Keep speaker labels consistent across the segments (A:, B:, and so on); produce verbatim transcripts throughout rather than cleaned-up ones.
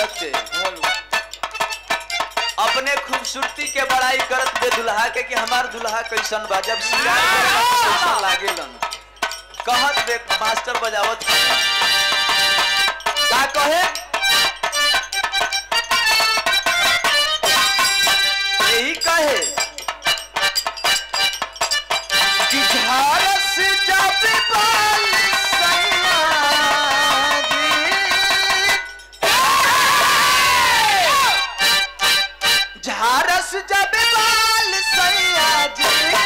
A: औरत दे अपने खूबसूरती के बड़ाई करत दे दुल्हा के कि हमार दुल्हा कैसन बा। जब सिंगार करेला तो कैसन लागेलन कहत दे मास्टर बजावत का कहे यही कहे कि झारस जब बाल सैया झारस जब बाल सैया जी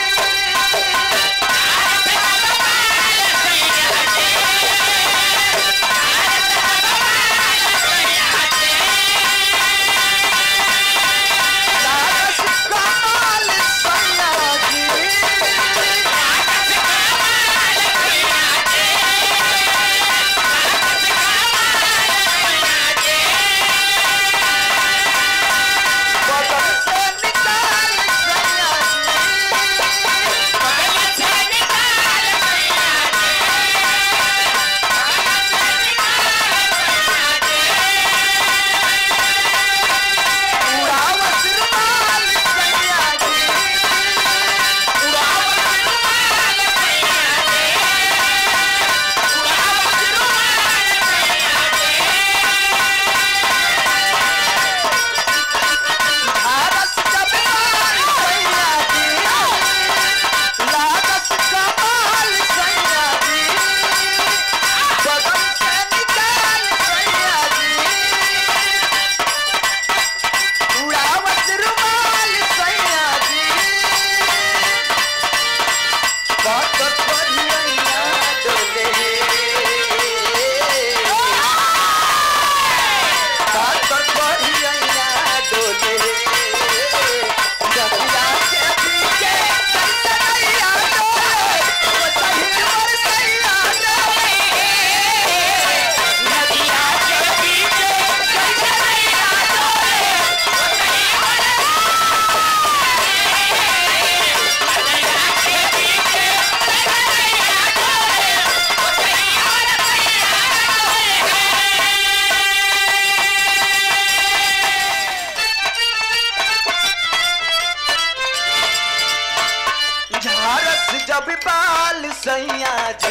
A: जब बाल सैया जी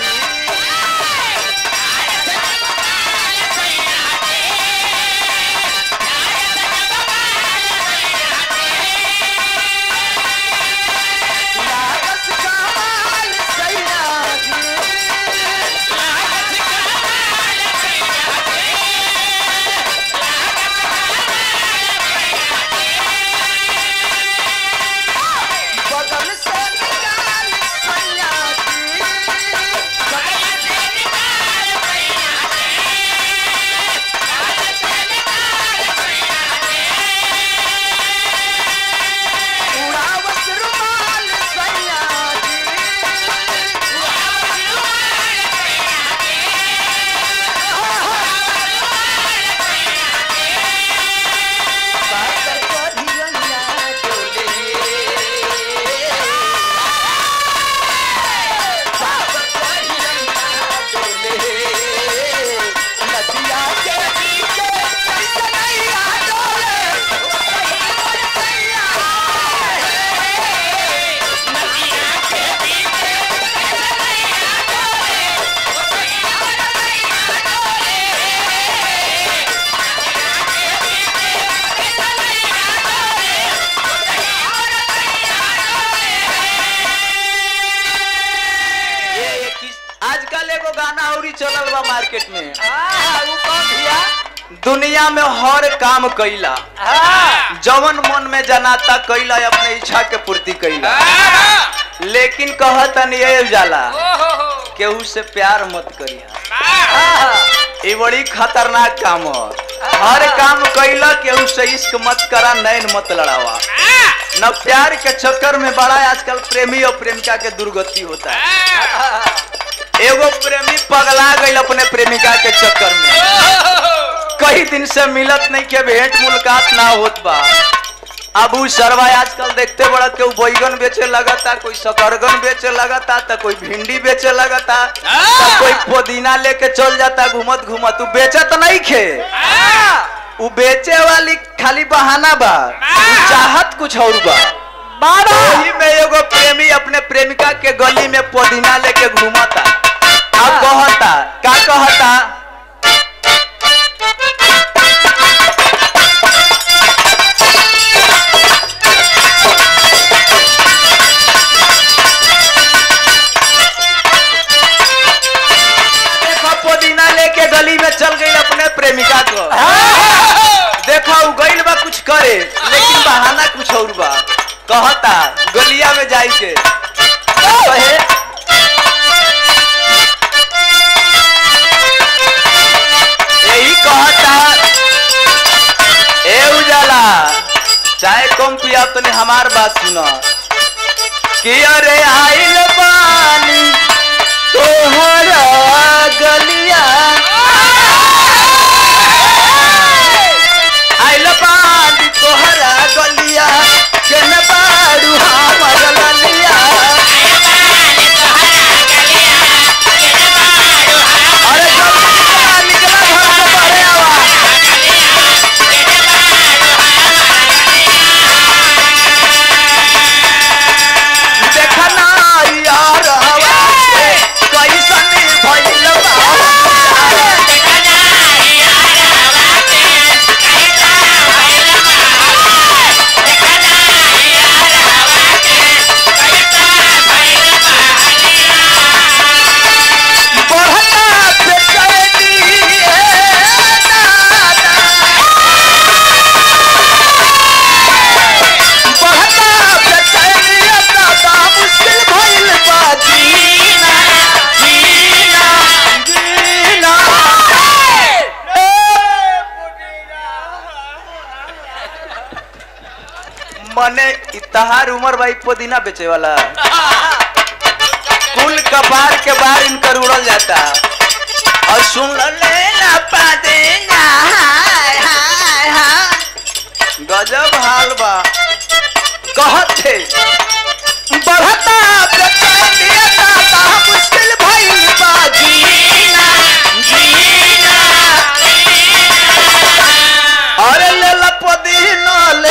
A: चलल बा मार्केट में दुनिया में हर काम कैला जवन मन में जनाता कैला अपने इच्छा के पूर्ति कैला लेकिन कहतन ये जाला केहू से प्यार मत करिया ये बड़ी खतरनाक काम है। हर काम कैला केहू से इश्क मत करा नैन मत लड़ावा न प्यार के चक्कर में बड़ा आजकल प्रेमी और प्रेमिका के दुर्गति होता है। एगो प्रेमी पगला गई अपने प्रेमिका के चक्कर में कई दिन से मिलत नहीं के भेंट मुलाकात ना होत बा। अब सरवा आजकल देखते बड़ा केहू बैगन बेचे लगता, कोई शकरगन बेचे लगता, तो कोई भिंडी बेचे लगता, तो कोई पुदीना लेके चल जाता घूमत घूमत। तू बेचत नहीं खे उ बेचे वाली खाली बहाना बा, चाहत कुछ और बा। वही में एगो प्रेमी अपने प्रेमिका के गली में पुदीना लेके घूमता, अब कहता का कहता पुदीना लेके गली में चल गई अपने प्रेमिका को। देखो उ गइल बा कुछ करे, लेकिन बहाना कुछ और बा। कहता गलिया में जाई के कहे यही कहता ए उजाला चाहे कम पिया तनी हमार बात सुना कि अरे आइल बानी तोहरा गलिया आइल बानी तोहरा गलिया केन बारू हमर ललिया अरे जल्दी निकला घर से बाहर आवा देखना यार हवा कैसन भइल बा मने इतहार उमर भाई पुदीना बेचे वाला कुल कपार के बार इनकर उड़ल जाता और सुन ले ना पादेगा हाय हाय हाय गजब हाल बा कहते बढ़ता बेचैनिया ता मुश्किल भइल बा जीना जीना अरे ले ला पुदीना ले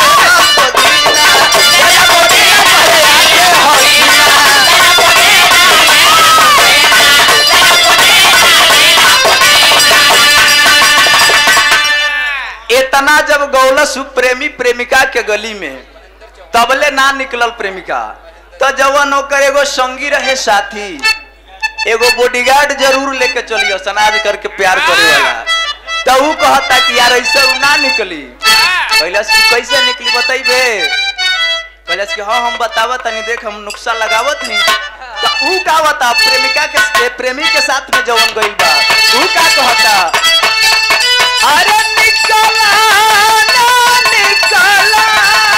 A: इतना जब गौलस प्रेमी प्रेमिका के गली में तबले ना निकलल प्रेमिका तो जवन होकर एगो संगी रहे साथी एगो बॉडीगार्ड जरूर लेके चलियो समाज करके प्यार करे वाला तो ऊ कहता कि यार ऐसे ऊ ना निकली कैलाश की कैसे निकली बताइबे कैलाश की हाँ हम बतावत तनी देख हम नुक्सा लगावत नहीं तो ऊ का बता प्रेमिका के प्रेमी के साथ में जवन गइल बा ऊ का कहता अरे निकला ना निकला